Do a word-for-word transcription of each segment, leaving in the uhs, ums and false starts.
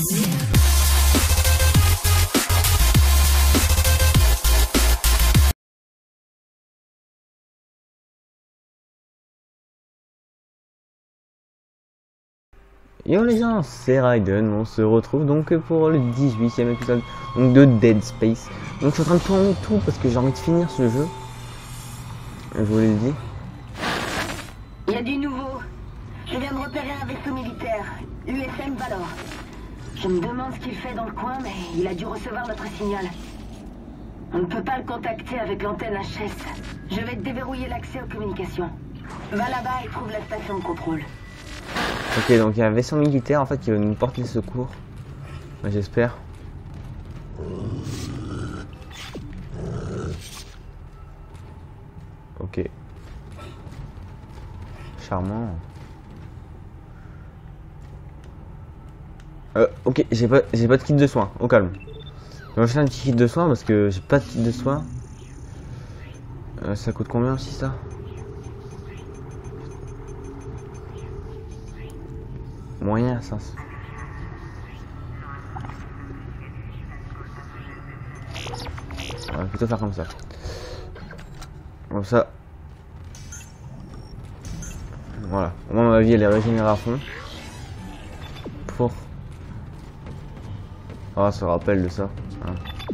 Yo les gens, c'est Raiden, on se retrouve donc pour le dix-huitième épisode donc de Dead Space. Donc je suis en train de tourner tout parce que j'ai envie de finir ce jeu. Je vous l'ai dit. Il y a du nouveau. Je viens de repérer un vaisseau militaire, U S M Valor. Je me demande ce qu'il fait dans le coin, mais il a dû recevoir notre signal. On ne peut pas le contacter avec l'antenne H S. Je vais te déverrouiller l'accès aux communications. Va là-bas et trouve la station de contrôle. Ok, donc il y a un vaisseau militaire en fait qui va nous porter secours. Bah, j'espère. Ok. Charmant. Euh, ok, j'ai pas, j'ai pas de kit de soins. Au calme. Je vais acheter un petit kit de soins parce que j'ai pas de kit de soins. Euh, ça coûte combien aussi ça? Moyen ça. On va plutôt faire comme ça. Comme ça. Voilà. Au moins ma vie elle est régénérée à fond. Pour. Ah, ça rappelle de ça. Hein.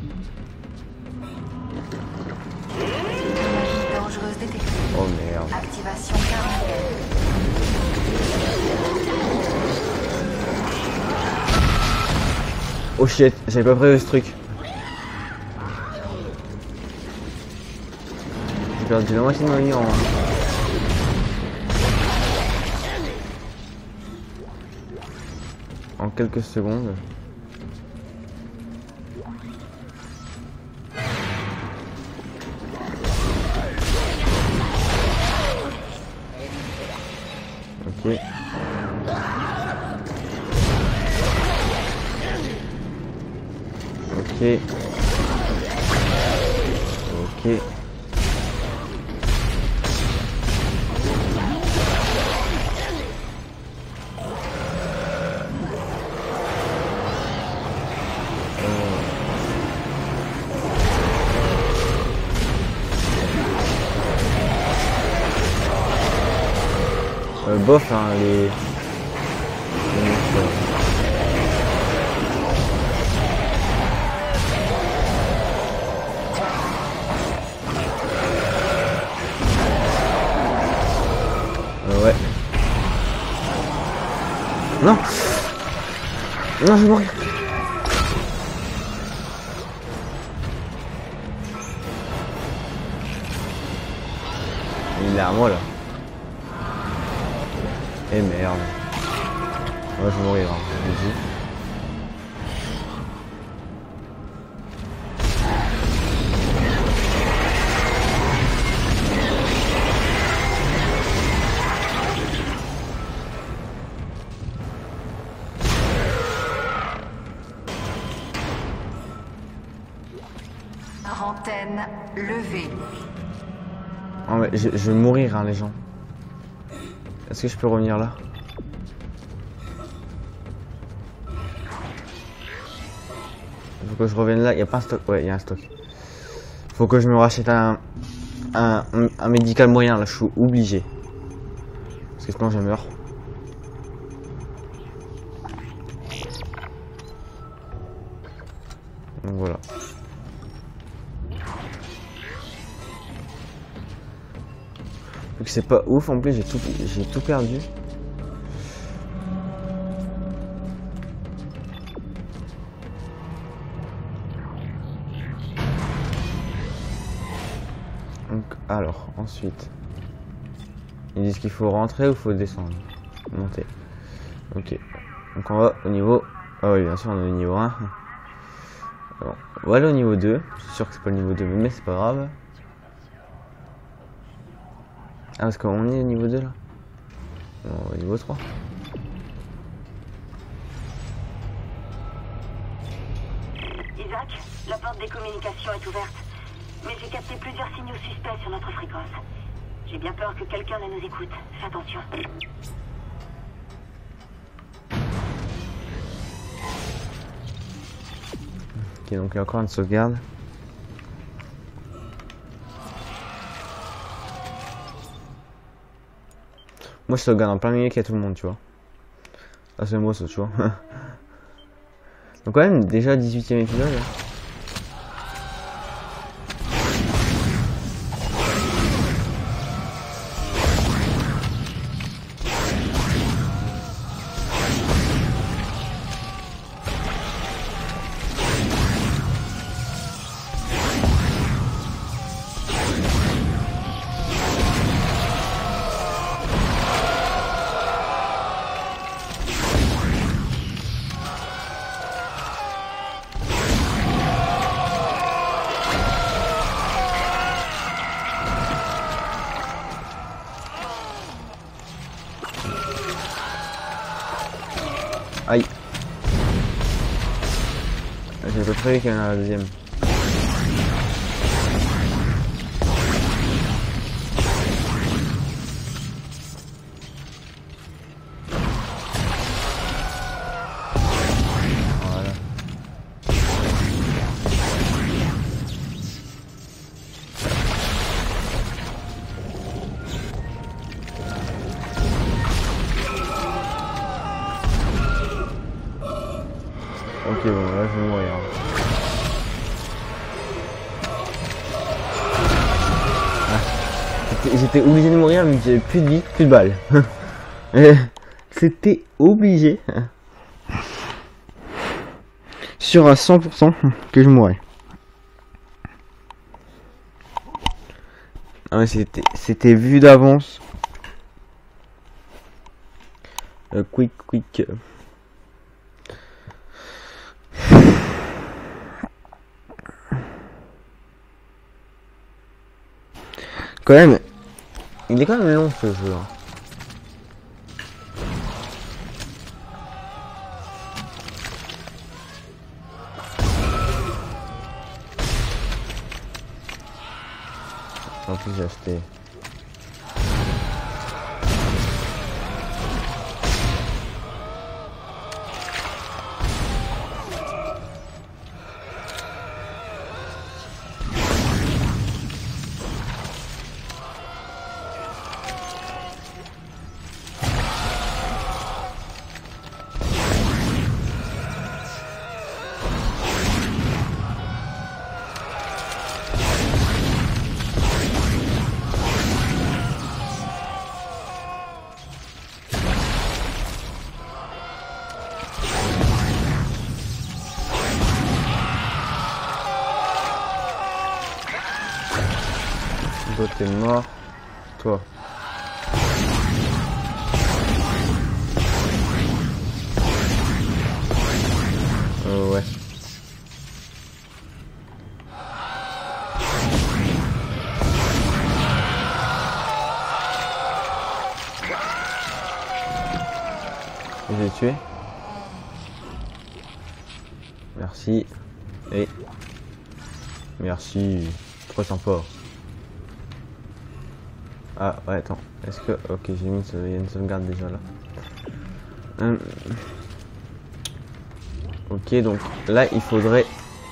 Dangereuse détectée. Oh merde. Activation quarantaine. Oh shit, j'avais pas prévu ce truc. J'ai perdu la moitié de ma vie en... en quelques secondes. Ok. Ok. Ok. Euh, bof hein, les... les... Ouais. Non. Non, je vais mourir. Il est à moi là. Eh merde. Ouais, je vais mourir. Hein. Antenne levée. Oh, mais je, je vais mourir hein, les gens. Est-ce que je peux revenir là? Faut que je revienne là. Il n'y a pas un stock. Ouais, il y a un stock. Faut que je me rachète un, un, un médical moyen là. Je suis obligé. Parce que sinon je meurs. Donc voilà. Vu que c'est pas ouf en plus, j'ai tout, j'ai tout perdu. Donc alors ensuite, ils disent qu'il faut rentrer ou faut descendre, monter. Ok. Donc on va au niveau. Ah oui, bien sûr on est au niveau un. Bon, on va aller au niveau deux. C'est sûr que c'est pas le niveau deux, mais c'est pas grave. Ah, parce qu'on est au niveau deux là? Non, au niveau trois. Isaac, la porte des communications est ouverte. Mais j'ai capté plusieurs signaux suspects sur notre fréquence. J'ai bien peur que quelqu'un ne nous écoute. Fais attention. Ok, donc il y a encore une sauvegarde. Moi je sauvegarde en plein milieu qu'il y a tout le monde, tu vois. Ah c'est moi ça, tu vois. Donc quand même déjà dix-huitième épisode. Hein. Aïe. J'ai pas prévu qu'il y en a la deuxième. Voilà. Ok, bon, là je vais mourir. Ah. J'étais obligé de mourir, mais j'avais plus de vie, plus de balles. C'était obligé. Sûr à cent pour cent que je mourrais. Ah ouais, c'était c'était vu d'avance. Euh, quick, quick. Quand même, il est quand même long ce jeu. Hein. En plus j'ai acheté. Toi t'es mort, toi. Euh, ouais. Je l'ai tué. Merci. Et merci. Trop sympa. Ah ouais, attends, est-ce que... Ok, j'ai mis il y a une sauvegarde déjà là. Hum. Ok, donc là il faudrait...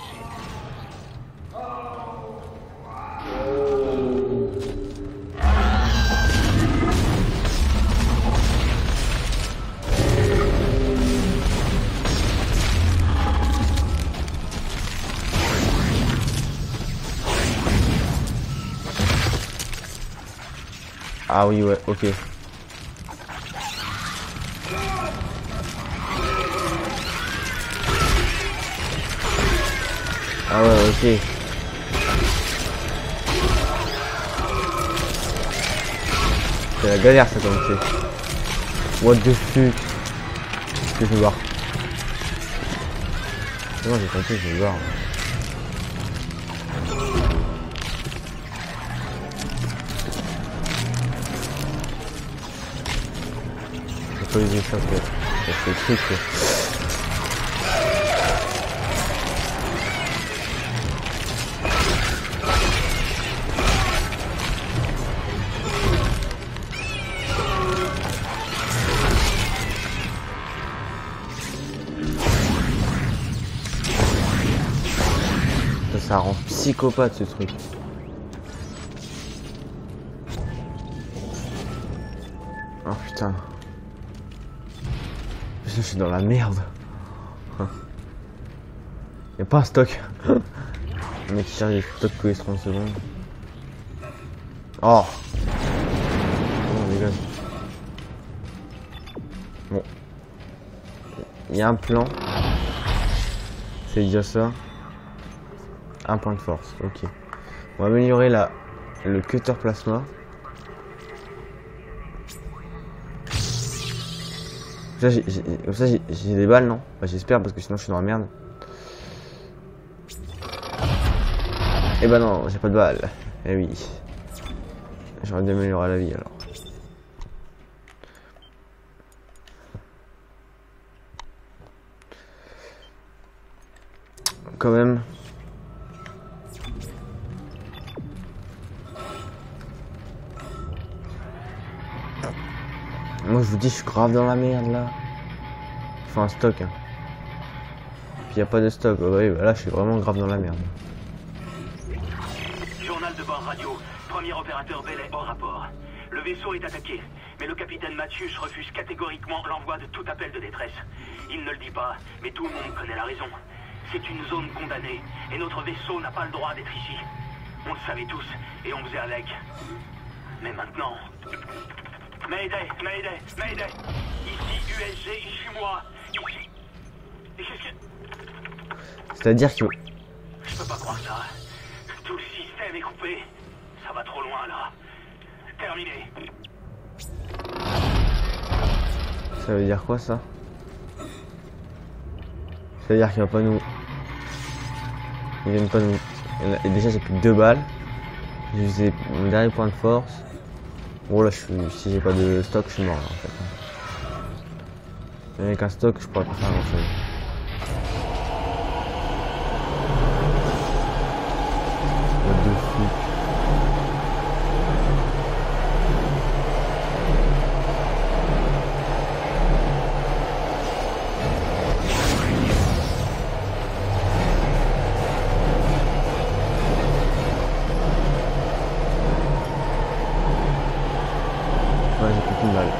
Ah oui, ouais, ok. Ah ouais, ok. C'est la galère ça comme c'est. What the fuck. Que je vais voir. C'est bon, j'ai compris, je vais voir. J'ai pas usé ça, c'est le truc. Quoi. ça rend psychopathe ce truc. Oh putain. Je suis dans la merde. Y'a pas un stock. Le mec qui charge les stocks tous les trente secondes. Oh. Bon, dégage. Bon. Il y a un plan. C'est déjà ça. Un point de force. Ok. On va améliorer la, le cutter plasma. Ça, j'ai des balles, non? Bah, j'espère, parce que sinon je suis dans la merde. Eh bah non, j'ai pas de balles. Eh oui. J'aurais dû améliorer la vie alors. Quand même. Moi je vous dis, je suis grave dans la merde là. Enfin un stock. Hein. Puis y a pas de stock. Oh, oui, bah là je suis vraiment grave dans la merde. Journal de bord radio. Premier opérateur Belay hors rapport. Le vaisseau est attaqué, mais le capitaine Mathius refuse catégoriquement l'envoi de tout appel de détresse. Il ne le dit pas, mais tout le monde connaît la raison. C'est une zone condamnée, et notre vaisseau n'a pas le droit d'être ici. On le savait tous, et on faisait avec. Mais maintenant... Mayday, Mayday, Mayday. Ici U S G, ici moi. Ici... Et qu'est-ce que... C'est-à-dire que... Je peux pas croire ça. Tout le système est coupé. Ça va trop loin, là. Terminé. Ça veut dire quoi, ça? Ça veut dire qu'il va pas nous... Ils viennent pas nous... Et déjà, j'ai plus que deux balles. J'ai usé mon dernier point de force. Bon, là, je suis... si j'ai pas de stock, je suis mort, là, en fait. Mais avec un stock, je pourrais pas faire grand-chose. What the fuck? Ouais, j'ai plus qu'une balle.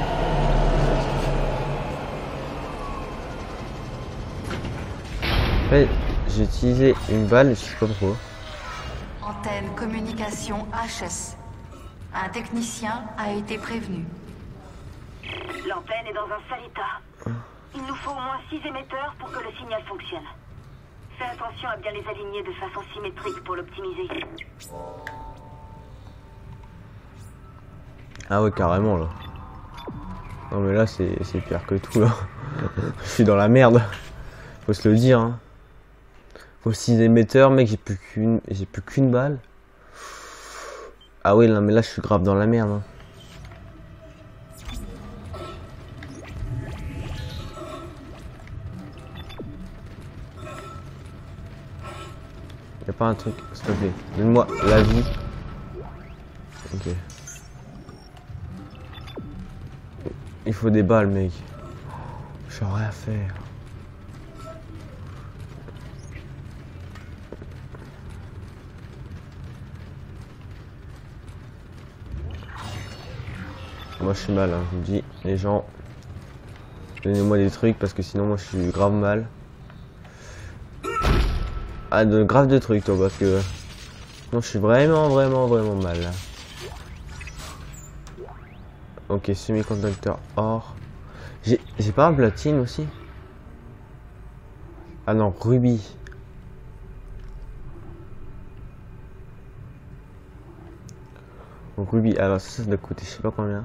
En fait, j'ai utilisé une balle, je sais pas pourquoi. Antenne communication H S. Un technicien a été prévenu. L'antenne est dans un sale état. Il nous faut au moins six émetteurs pour que le signal fonctionne. Fais attention à bien les aligner de façon symétrique pour l'optimiser. Ah ouais, carrément là. Non mais là c'est pire que tout là. Je suis dans la merde. Faut se le dire. Hein. Faut six émetteurs, mec, j'ai plus qu'une j'ai plus qu'une balle. Ah oui, non mais là je suis grave dans la merde. Hein. Y'a pas un truc, s'il te plaît. Donne-moi la vie. Ok. Il faut des balles, mec. J'ai rien à faire. Moi, je suis mal, hein. Je vous dis, les gens, donnez-moi des trucs parce que sinon, moi, je suis grave mal. Ah, de grave de trucs, toi, parce que non, je suis vraiment, vraiment, vraiment mal. Là. Ok, semi-conducteur or. J'ai pas un platine aussi? Ah non, rubis. Donc rubis, alors ça, ça doit coûter je sais pas combien.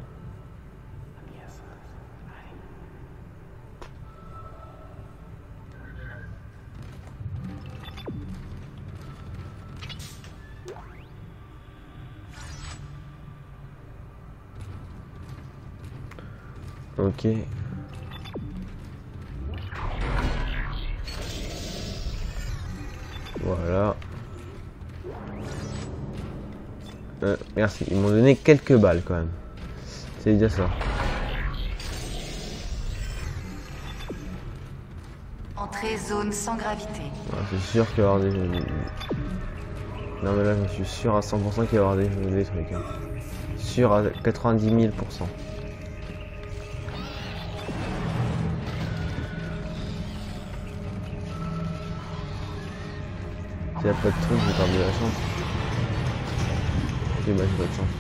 Ok. Voilà. Euh, merci. Ils m'ont donné quelques balles quand même. C'est déjà ça. Entrée zone sans gravité. Ouais, c'est sûr qu'il y aura des... Non mais là je suis sûr à cent pour cent qu'il va y avoir des, des trucs. Hein. Sûr à quatre-vingt-dix mille pour cent. S'il n'y a pas de truc, je vais perdre de la chance. Ok, bah j'ai pas de chance.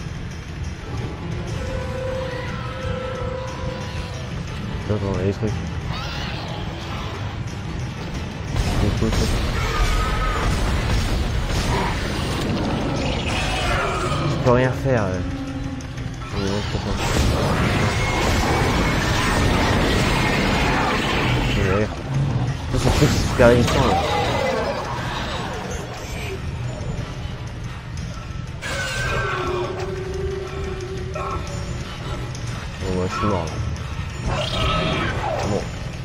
Attends, il y a des trucs. C'est cool, ça. Je peux rien faire. Euh. Je vais pour ça. Je vais rire. Ce truc c'est super résistant là. Bon, moi je suis mort là. Bon.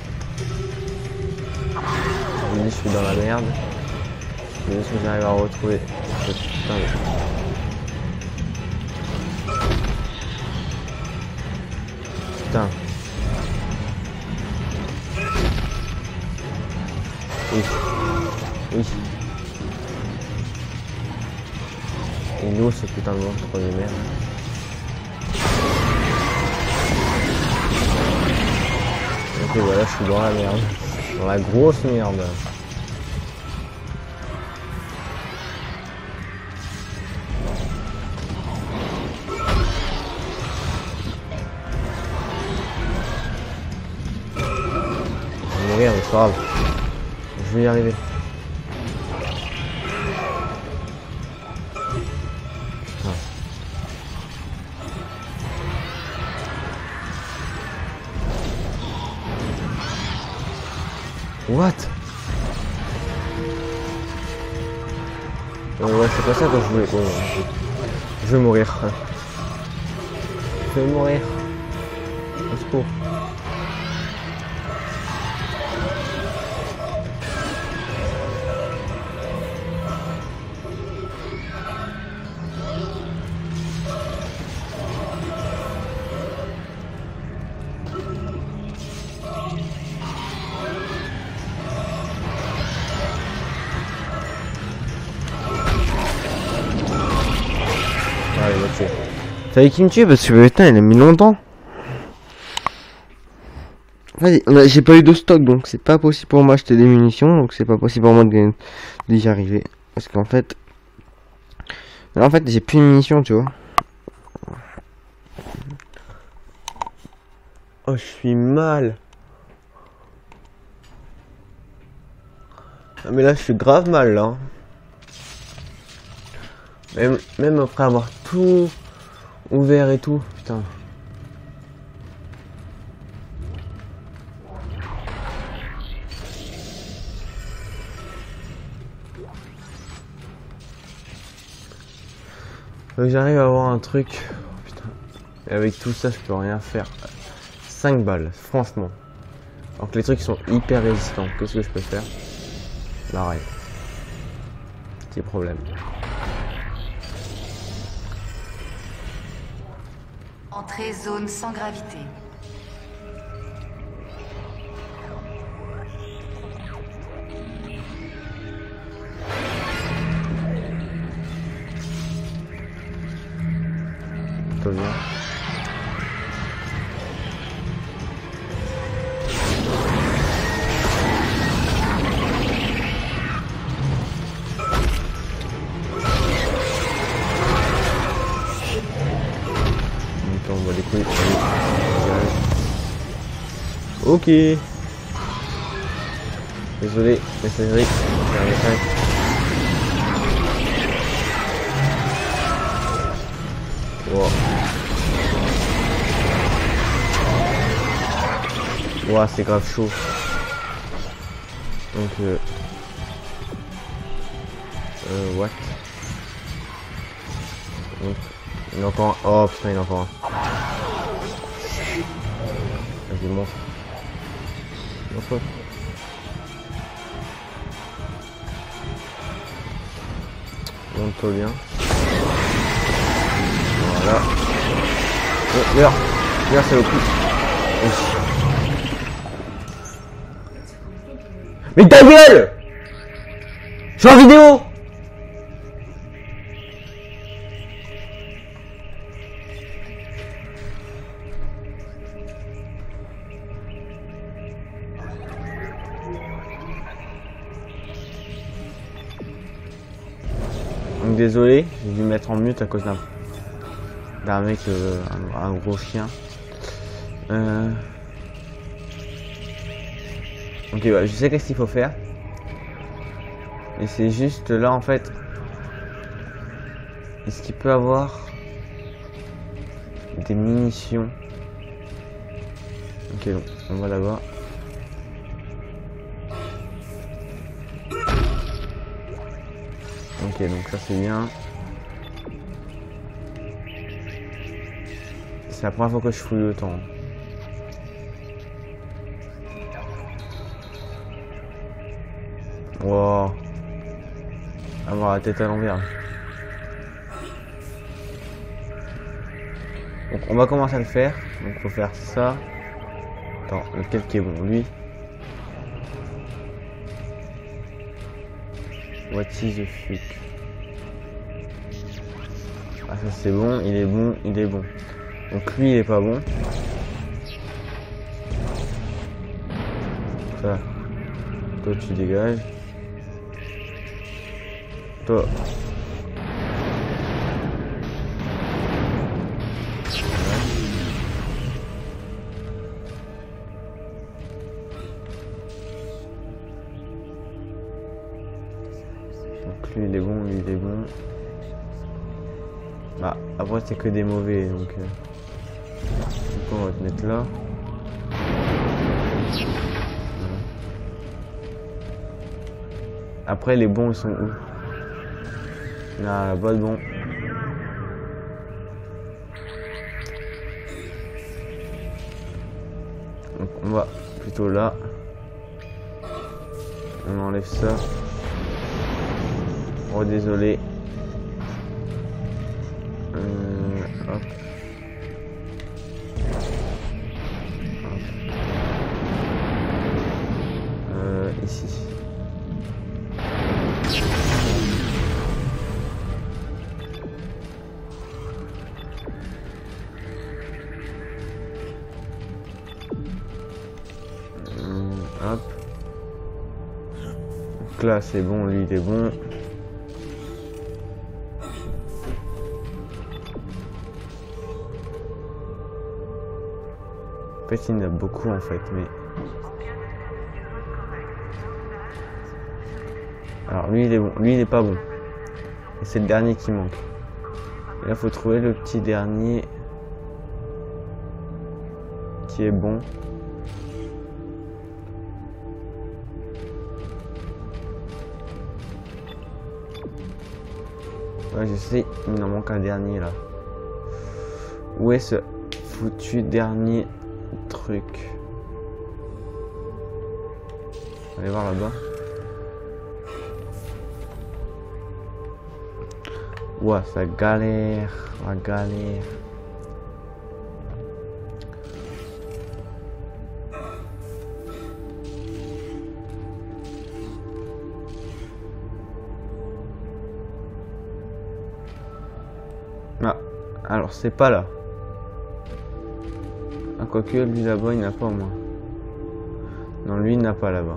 Je me dis je suis dans la merde. Je me dis que j'arrive à retrouver cette putain de... Putain. Oui. Oui. Et nous ce putain de monstre de merde. Ok voilà, je suis dans la merde. Dans la grosse merde. Je vais mourir mais c'est pas grave. Je vais y arriver. Ah. What? Euh, ouais, c'est pas ça que je voulais. Bon, je... je vais mourir. Je vais mourir. Au secours. Ah, il m'a tué. Fallait qu'il me tue parce que putain, il a mis longtemps. Vas-y, j'ai pas eu de stock donc c'est pas possible pour moi d'acheter des munitions, donc c'est pas possible pour moi de d'y arriver. Parce qu'en fait. En fait, j'ai plus de munitions, tu vois. Oh, je suis mal. Ah, mais là, je suis grave mal là. Même, même après avoir tout ouvert et tout, putain. Donc j'arrive à avoir un truc. Oh, putain. Et avec tout ça, je peux rien faire. cinq balles, franchement. Alors que les trucs sont hyper résistants. Qu'est-ce que je peux faire? Pareil. Petit problème. Entrée zone sans gravité. Plutôt bien. On voit les couilles. Ok. Désolé, messagerie. J'ai un message. Wow. Wow, c'est grave chaud. Donc euh... euh what? Donc, il y en a encore un. Oh putain, il y en a encore un. Vas-y, monte. Monte. Monte-toi bien. Voilà. Oh, meurs. Meurs, c'est le coup. Mais ta gueule! Je suis en vidéo! désolé, j'ai dû me mettre en mute à cause d'un d'un mec, euh, un, un gros chien. Euh... Ok, ouais, je sais qu'est-ce qu'il faut faire. Et c'est juste là en fait. Est-ce qu'il peut avoir des munitions? Ok, donc on va là-bas. Ok, donc ça c'est bien. C'est la première fois que je fouille autant. Wow. Avoir la tête à l'envers. Donc on va commencer à le faire. Donc faut faire ça. Attends, lequel qui est bon? Lui. What is the fuck? Ah ça c'est bon, il est bon, il est bon. Donc lui il est pas bon. Ça. Toi tu dégages. Toi. Donc lui il est bon, lui il est bon. Bah après c'est que des mauvais donc, euh... donc on va te mettre là. Voilà. Après les bons ils sont où? Là là-bas bon. Donc on va plutôt là. On enlève ça. Oh désolé. Euh, hop. Hop. Euh, ici. Euh, hop. Donc là c'est bon, lui il est bon. En fait, il y en a beaucoup en fait, mais... Alors lui il est bon, lui il est pas bon. Et c'est le dernier qui manque. Et là faut trouver le petit dernier qui est bon. Ouais je sais, il en manque un dernier là. Où est ce foutu dernier truc? Allez voir là-bas. Ouah, ça galère, la galère. Ah, alors c'est pas là. Ah, quoique lui là-bas il n'a pas au moins. Non, lui il n'a pas là-bas.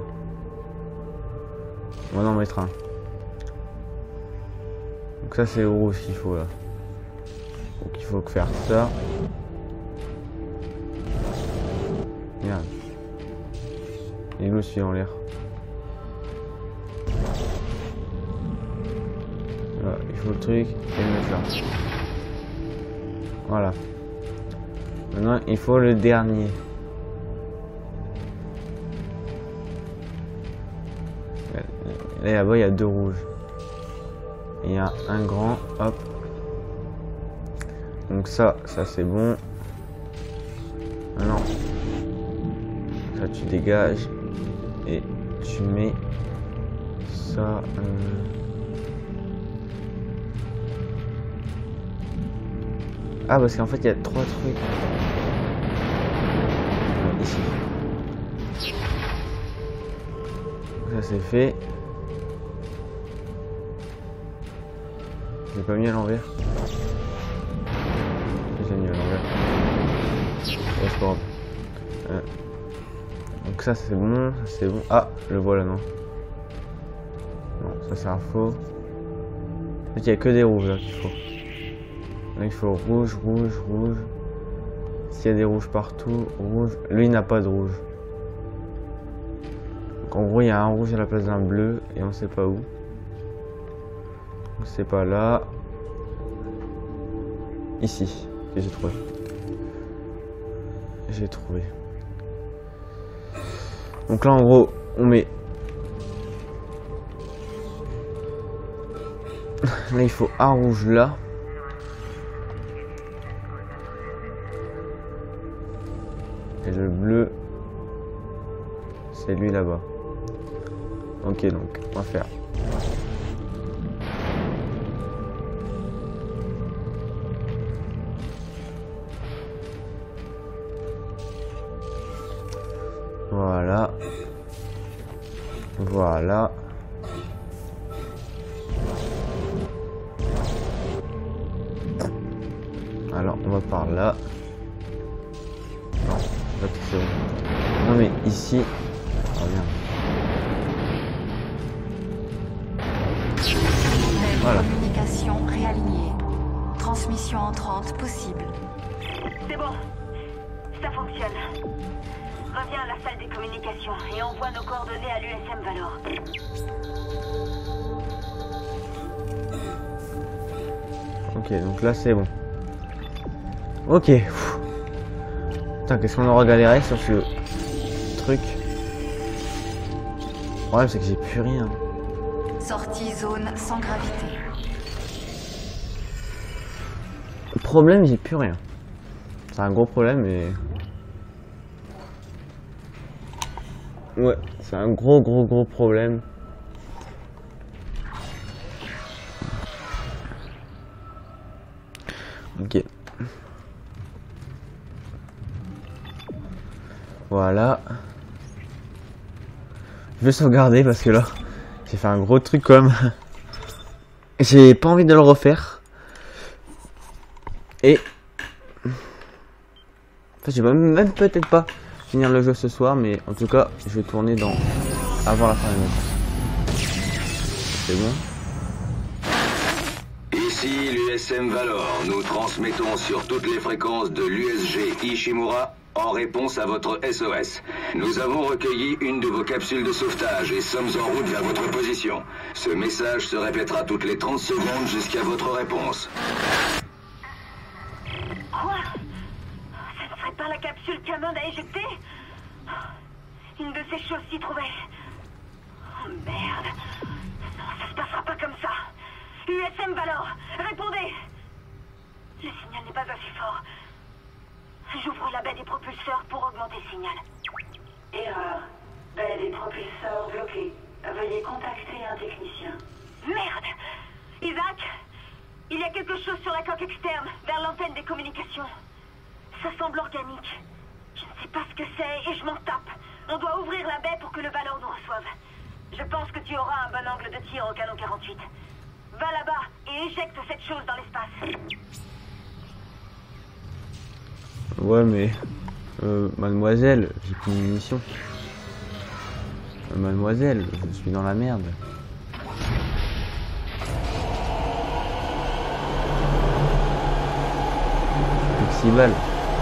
On va en mettre un. Donc ça c'est rouge qu'il faut là. Donc il faut faire ça. Merde. Il est où celui en l'air? Voilà, il faut le truc et le mettre là. Voilà. Maintenant il faut le dernier. Là là-bas il y a deux rouges. Il y a un grand, hop. Donc ça, ça c'est bon. Maintenant, ça tu dégages et tu mets ça. Euh... Ah parce qu'en fait il y a trois trucs. Non, ici. Ça c'est fait. J'ai pas mis à l'envers. J'ai mis à l'envers. Ouais, c'est pas grave. Euh. Donc ça c'est bon, ça c'est bon. Ah, le voilà non. Non, ça c'est un faux. En fait, il n'y a que des rouges là qu'il faut. Là, il faut rouge, rouge, rouge. S'il y a des rouges partout, rouge. Lui, il n'a pas de rouge. Donc, en gros, il y a un rouge à la place d'un bleu et on sait pas où. Donc, c'est pas là. Ici. Et j'ai trouvé. J'ai trouvé. Donc là, en gros, on met. Là, il faut un rouge là. Et le bleu, c'est lui là-bas. Ok, donc, on va faire. Voilà. Voilà. Alors, on va par là. Non, là, c'est bon. Non, mais ici. Ah, bien. Voilà. Communication réalignée. Transmission entrante possible. C'est bon. Ça fonctionne. Reviens à la salle des communications et envoie nos coordonnées à l'U S M Valor. Ok, donc là c'est bon. Ok. Pfff. Putain, qu'est-ce qu'on aura galéré sur ce truc. Le problème c'est que j'ai plus rien. Sortie zone sans gravité. Le problème, j'ai plus rien. C'est un gros problème, mais... Ouais, c'est un gros gros gros problème. Ok. Voilà. Je vais sauvegarder parce que là, j'ai fait un gros truc comme. J'ai pas envie de le refaire. Et... En fait, je vais même peut-être pas finir le jeu ce soir, mais en tout cas, je vais tourner dans avant la fin du match. C'est bon. Ici l'U S M Valor, nous transmettons sur toutes les fréquences de l'U S G Ishimura en réponse à votre S O S. Nous avons recueilli une de vos capsules de sauvetage et sommes en route vers votre position. Ce message se répétera toutes les trente secondes jusqu'à votre réponse. Quoi? Ça ne serait pas la capsule qu'Hammond a éjectée? Une de ces choses s'y trouvait. Oh merde. Non, ça se passera pas comme ça. U S M Valor, répondez! Le signal n'est pas assez fort. J'ouvre la baie des propulseurs pour augmenter le signal. Erreur. Baie des propulseurs bloquée. Veuillez contacter un technicien. Merde! Isaac? Il y a quelque chose sur la coque externe, vers l'antenne des communications. Ça semble organique. Je ne sais pas ce que c'est et je m'en tape. On doit ouvrir la baie pour que le Valor nous reçoive. Je pense que tu auras un bon angle de tir au canon quarante-huit. Va là-bas et éjecte cette chose dans l'espace. Ouais, mais... Euh, mademoiselle, j'ai plus de munitions. Euh, mademoiselle, je suis dans la merde. Plus que six balles.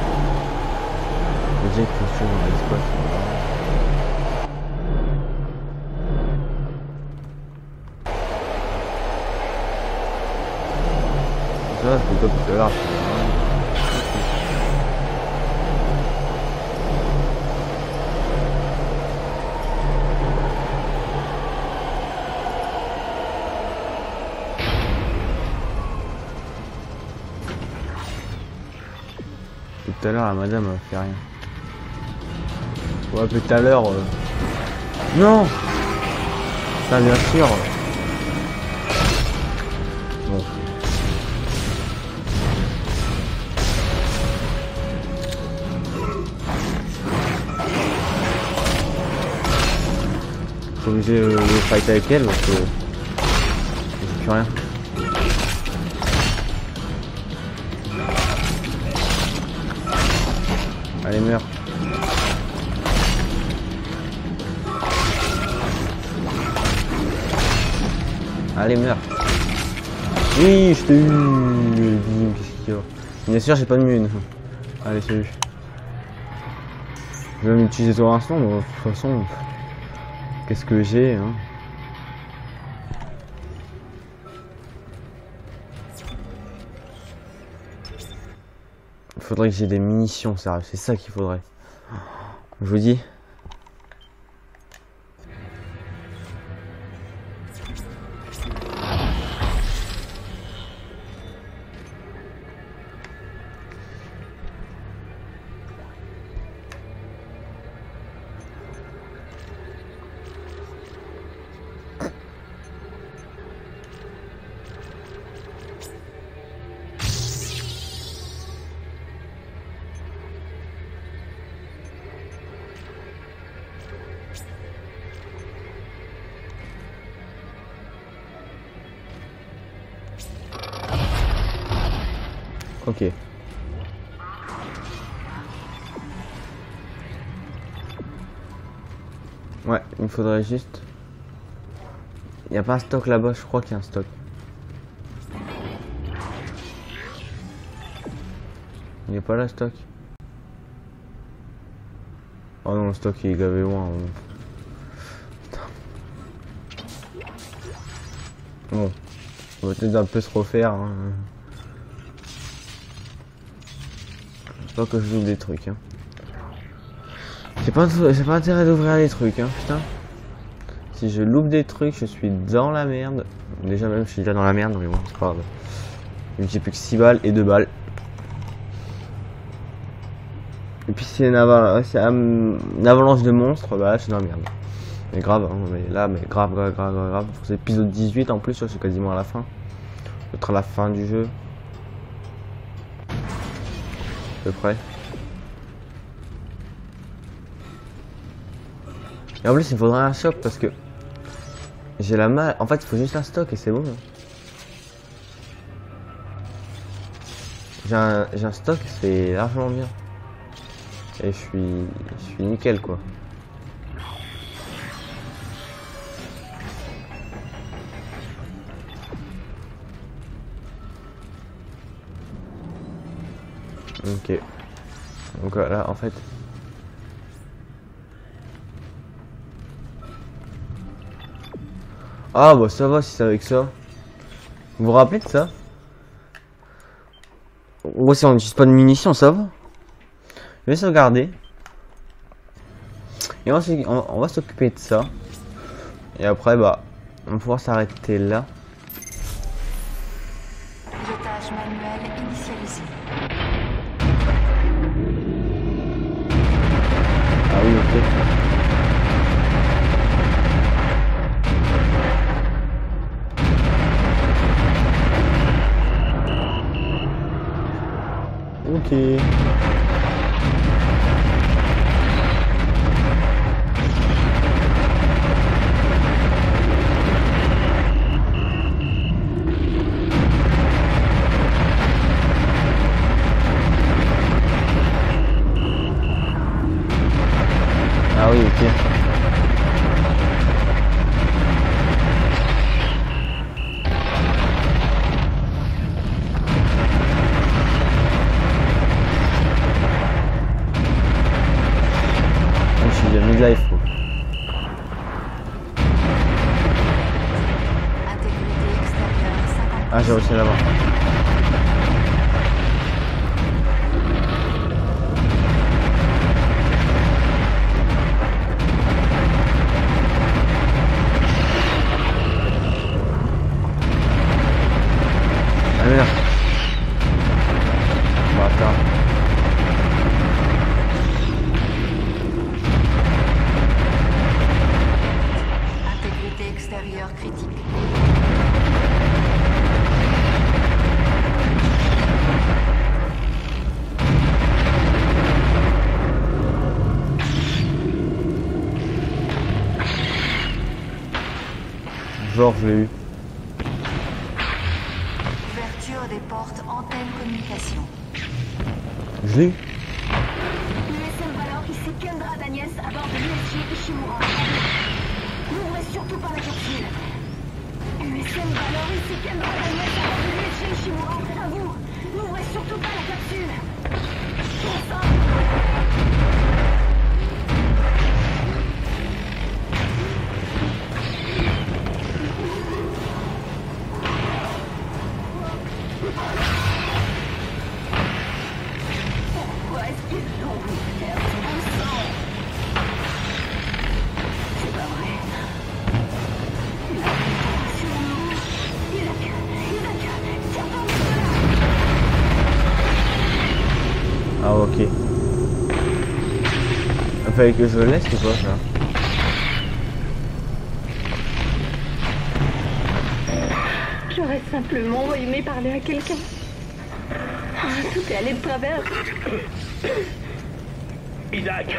Éjecte quelque chose dans l'espace. Ça, c'est top tout à l'heure. Tout à l'heure, la madame a fait rien. Ouais, tout à l'heure... Euh... Non. Ça, bien sûr. Bon. Je suis obligé de fight avec elle parce que j'ai plus rien. Allez, meurs. Allez, meurs. Oui, je t'ai eu. Bim, qu'est-ce qu'il y a? Bien sûr, j'ai pas de mune. Allez, salut. Je vais m'utiliser ton instant, mais de toute façon, qu'est-ce que j'ai, hein? Il faudrait que j'ai des munitions, sérieux, c'est ça qu'il faudrait. Je vous dis. Ok. Ouais, il me faudrait juste... Il n'y a pas un stock là-bas, je crois qu'il y a un stock. Il n'est pas là, stock. Oh non, le stock il est gavé loin. Putain. Bon, on va peut-être un peu se refaire. Hein. Pas que je loupe des trucs hein. J'ai pas, pas intérêt d'ouvrir les trucs hein, putain. Si je loupe des trucs, je suis dans la merde. Déjà même je suis déjà dans la merde, mais bon c'est pas grave. J'ai plus que six balles et deux balles. Et puis c'est une, aval une avalanche de monstres, bah là je suis dans la merde. Mais grave, hein, mais là mais grave grave grave grave, grave. C'est épisode dix-huit en plus, je suis quasiment à la fin. Je vais être à la fin du jeu. À peu près. Et en plus il me faudrait un shop parce que j'ai la malle. En fait il faut juste un stock et c'est bon. J'ai un, j'ai un stock, c'est largement bien. Et je suis, je suis nickel quoi. Ok. Donc là en fait. Ah bah ça va si c'est avec ça. Vous vous rappelez de ça? Ouais, si on n'utilise pas de munitions, ça va. Je vais sauvegarder. Et on va, on va s'occuper de ça. Et après bah on va pouvoir s'arrêter là. Pilotage manuel initialisé. Ah oui, ok. Ok. Ah oui, ok. Je suis midlife. Intégrité extérieure cinquante. Ah, j'ai réussi là-bas. Ah merde. Bâtard. Intégrité extérieure critique. Genre, je l'ai eu. Ouverture des portes antenne communication. Je l'ai eu. U S M Valor, ici Kendra Daniels à bord de l'U S G Ishimura. N'ouvrez surtout pas la capsule. U S M Valor, il sait qu'elle va gagner sa part de l'U S G Ishimura. À vous, n'ouvrez surtout pas la capsule. Ensemble. Pourquoi est-ce qu'ils l'ont voulu faire tout ensemble? C'est pas vrai. Il a pris sur nous. Il a qu'à, il a qu'à, tiens donc là. Ah ok. Il fallait que je le laisse ou pas ça? J'aurais simplement aimé parler à quelqu'un. Ah, tout est allé de travers. Isaac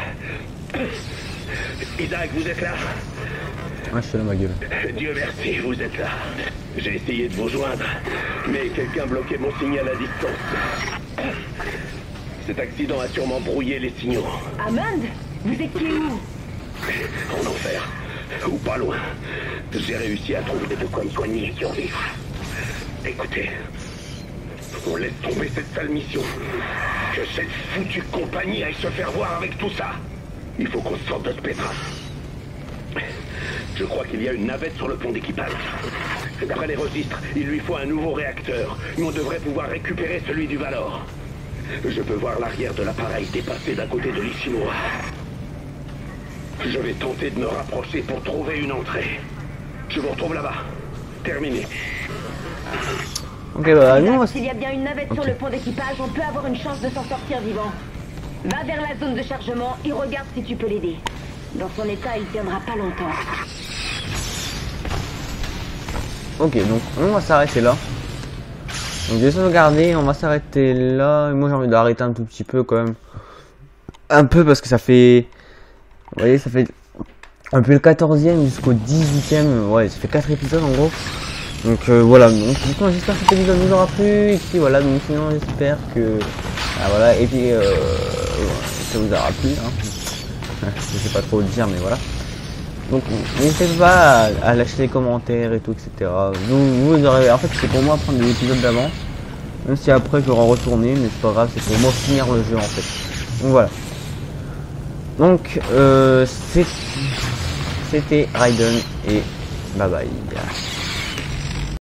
Isaac, vous êtes là? Ouais, je suis là ma gueule. Dieu merci, vous êtes là. J'ai essayé de vous joindre, mais quelqu'un bloquait mon signal à distance. Cet accident a sûrement brouillé les signaux. Amand, vous étiez où? En enfer, ou pas loin. J'ai réussi à trouver de quoi me soigner et survivre. Écoutez, on laisse tomber cette sale mission. Que cette foutue compagnie aille se faire voir avec tout ça. Il faut qu'on sorte de ce pétrin. Je crois qu'il y a une navette sur le pont d'équipage. D'après les registres, il lui faut un nouveau réacteur. Mais on devrait pouvoir récupérer celui du Valor. Je peux voir l'arrière de l'appareil dépasser d'un côté de l'Ishimura. Je vais tenter de me rapprocher pour trouver une entrée. Je vous retrouve là-bas. Terminé. Ok, bah nous on va... S'il y a bien une navette Okay. sur le pont d'équipage, on peut avoir une chance de s'en sortir vivant. Va vers la zone de chargement et regarde si tu peux l'aider. Dans son état, il tiendra pas longtemps. Ok, donc on va s'arrêter là. Donc j'ai sauvegardé, on va s'arrêter là. Et moi j'ai envie d'arrêter un tout petit peu quand même. Un peu parce que ça fait... Vous voyez, ça fait... Depuis le quatorzième jusqu'au dix-huitième. Ouais, ça fait quatre épisodes en gros. Donc euh, voilà, donc du coup j'espère que cet épisode vous aura plu. Et puis voilà, donc sinon j'espère que... Ah, voilà, et puis euh... ça vous aura plu. Hein. Je sais pas trop le dire, mais voilà. Donc n'hésitez pas à, à lâcher des commentaires et tout, et cetera. Vous, vous aurez, en fait c'est pour moi prendre des épisodes d'avant. Même si après je vais en retourner, mais c'est pas grave, c'est pour moi finir le jeu en fait. Donc voilà. Donc euh, c'était Raiden et bye bye.